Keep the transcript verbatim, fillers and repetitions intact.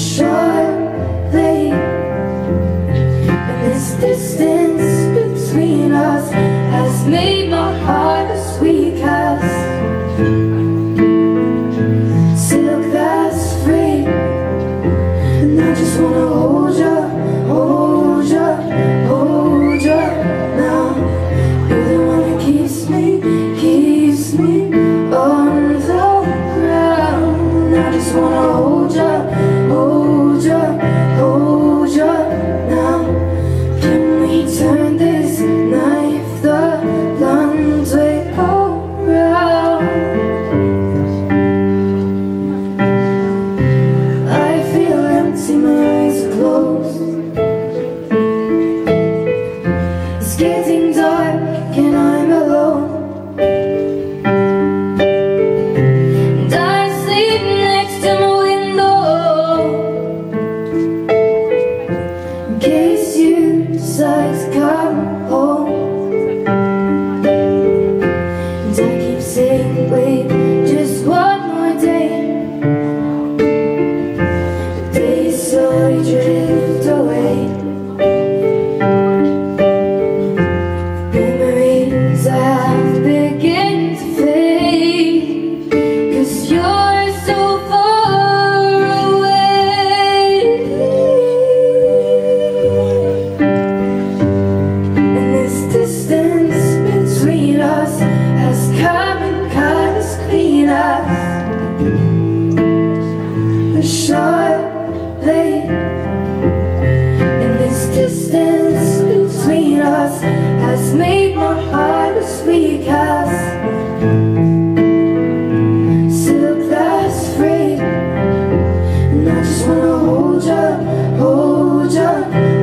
shortly. And this distance between us has made my heart as weak as silk that's free. And I just wanna hold you, hold you, hold you now. You're the one that keeps me, keeps me on the ground. I just wanna hold you, hold you, hold you now. Can we turn this knife the blunt way around? I feel empty, my eyes are closed. It's getting dark and I'm alone. And I sleep next to my window in case you decide to come home. And I keep saying, wait, just one more day. The days slowly drift away. Memories I have begin to fade, 'cause you're so far away. And this distance between us has come and cut us clean up a short blade. And this distance between us has made my heart as weak as silk that's free. And I just wanna hold you, hold you,